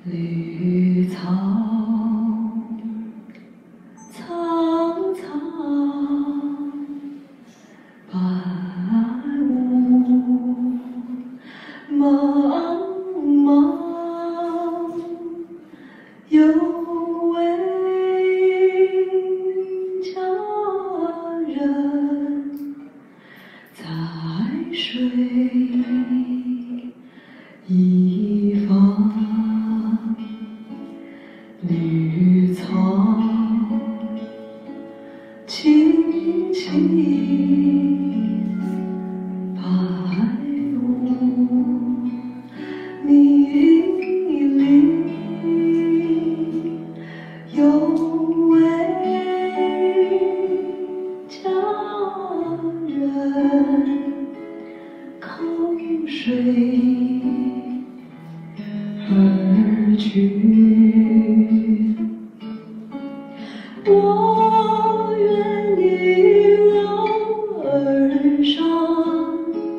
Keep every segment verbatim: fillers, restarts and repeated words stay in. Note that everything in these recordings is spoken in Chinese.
绿草苍苍，白雾茫茫，有位佳人在水一方。 绿草萋萋，白雾迷离，有位佳人靠水而去。 我愿你老而伤，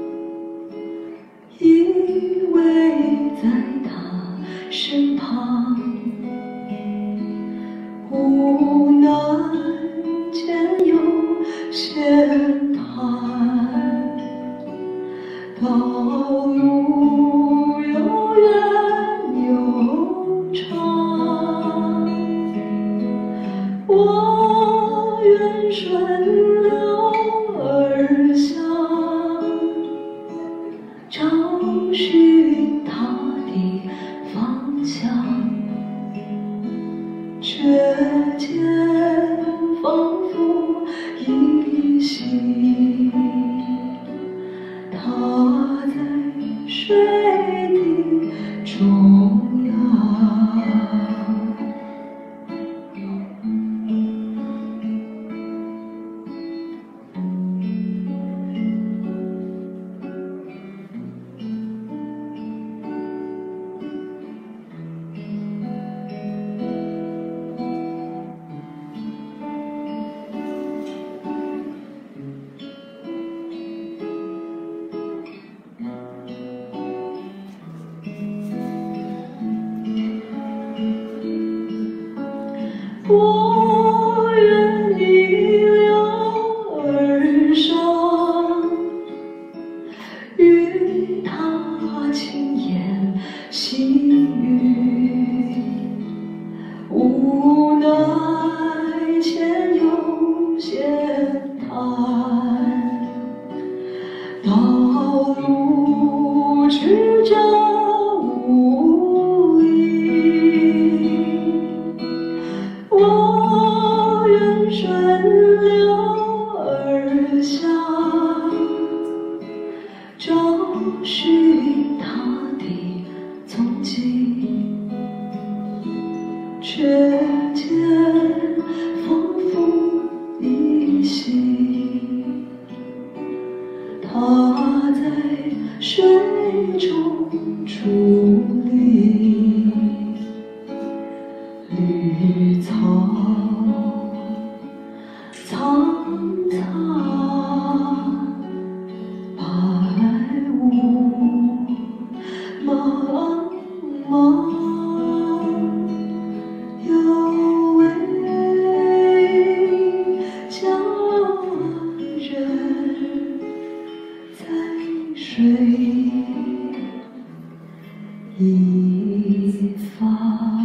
依偎在他身旁。无奈间有险滩，道路又远又长。 我愿顺流而下，找寻他的方向，却见仿佛依稀，他在水的中央。 我愿你了而伤，与他轻言细语，无奈前有险滩，道路曲折无依。 我愿顺流而下，找寻他的踪迹，却见仿佛依稀，他在水中伫立。 绿草苍苍，白雾茫茫，有位佳人在水一方。